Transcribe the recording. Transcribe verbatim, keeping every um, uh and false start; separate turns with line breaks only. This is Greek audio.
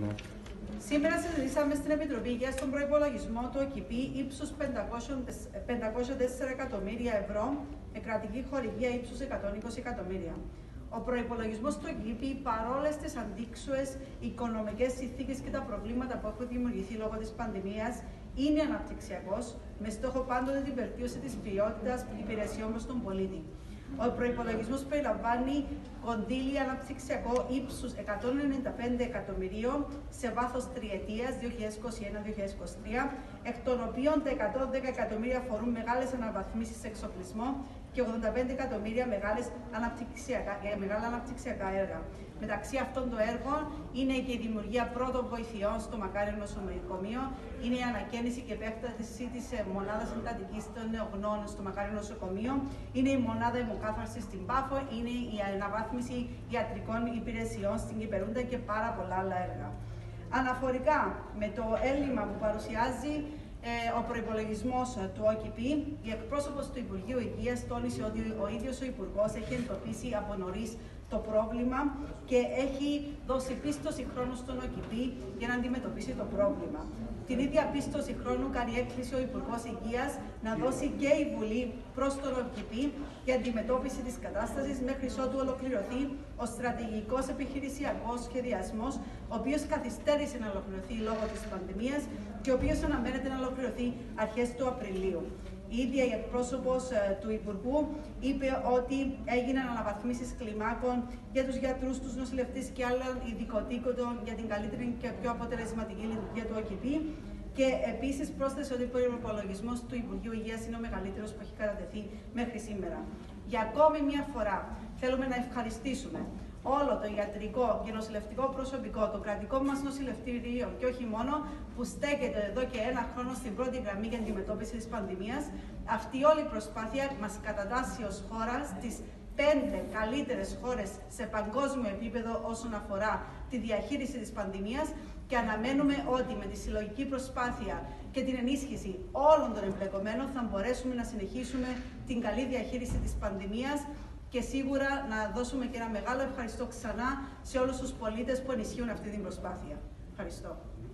Σήμερα συζητήσαμε στην Επιτροπή για στον προϋπολογισμό του ΟΚΙΠΗ ύψους πεντακόσια τέσσερα εκατομμύρια ευρώ με κρατική χορηγία ύψους εκατόν είκοσι εκατομμύρια. Ο προϋπολογισμός του ΟΚΙΠΗ, παρόλες τις αντίξωες οικονομικές συνθήκες και τα προβλήματα που έχουν δημιουργηθεί λόγω της πανδημίας, είναι αναπτυξιακός, με στόχο πάντοτε την βελτίωση της ποιότητας υπηρεσιών προς τον πολίτη. Ο προϋπολογισμός περιλαμβάνει κονδύλια αναπτυξιακό ύψους εκατόν ενενήντα πέντε εκατομμυρίων σε βάθος τριετίας δύο χιλιάδες είκοσι ένα με δύο χιλιάδες είκοσι τρία, εκ των οποίων τα εκατόν δέκα εκατομμύρια αφορούν μεγάλες αναβαθμίσεις σε εξοπλισμό και ογδόντα πέντε εκατομμύρια μεγάλες αναπτυξιακά, για μεγάλα αναπτυξιακά έργα. Μεταξύ αυτών των έργων είναι και η δημιουργία πρώτων βοηθειών στο Μακάριο Νοσοκομείο, είναι η ανακαίνιση και επέκταση της μονάδας εντατικής των νεογνών στο Μακάριο Νοσοκομείο, είναι η μονάδα αιμοκάθαρσης στην Πάφο, είναι η αναβάθμιση ιατρικών υπηρεσιών στην Κυπερούντα και πάρα πολλά άλλα έργα. Αναφορικά με το έλλειμμα που παρουσιάζει Ε, ο προϋπολογισμός του ΟΚΙΠΗ, η εκπρόσωπος του Υπουργείου Υγείας τόνισε ότι ο ίδιος ο Υπουργός έχει εντοπίσει από νωρίς το πρόβλημα και έχει δώσει πίστοση χρόνου στον ΟΚΙΠΗ για να αντιμετωπίσει το πρόβλημα. Την ίδια πίστοση χρόνου κάνει έκκληση ο Υπουργός Υγείας να δώσει και η Βουλή προς τον ΟΚΙΠΗ για αντιμετώπιση της κατάστασης μέχρι ότου ολοκληρωθεί ο στρατηγικός επιχειρησιακός σχεδιασμός, ο οποίος καθυστέρησε να ολοκληρωθεί λόγω της πανδημίας και ο οποίος αναμένεται να ολοκληρωθεί αρχές του Απριλίου. Η ίδια η εκπρόσωπος ε, του Υπουργού είπε ότι έγιναν αναβαθμίσεις κλιμάκων για τους γιατρούς, τους νοσηλευτές και άλλων ειδικοτήτων για την καλύτερη και πιο αποτελεσματική λειτουργία του ΟΚΙΠΗ. Και επίσης πρόσθεσε ότι ο προϋπολογισμός του Υπουργείου Υγείας είναι ο μεγαλύτερος που έχει κατατεθεί μέχρι σήμερα. Για ακόμη μια φορά θέλουμε να ευχαριστήσουμε όλο το ιατρικό και νοσηλευτικό προσωπικό των κρατικών μας νοσηλευτηρίων και όχι μόνο, που στέκεται εδώ και ένα χρόνο στην πρώτη γραμμή για αντιμετώπιση της πανδημίας. Αυτή όλη η προσπάθεια μας κατατάσσει ως χώρα στις πέντε καλύτερες χώρες σε παγκόσμιο επίπεδο όσον αφορά τη διαχείριση της πανδημίας και αναμένουμε ότι με τη συλλογική προσπάθεια και την ενίσχυση όλων των εμπλεκομένων θα μπορέσουμε να συνεχίσουμε την καλή διαχείριση της πανδημίας και σίγουρα να δώσουμε και ένα μεγάλο ευχαριστώ ξανά σε όλους τους πολίτες που ενισχύουν αυτή την προσπάθεια. Ευχαριστώ.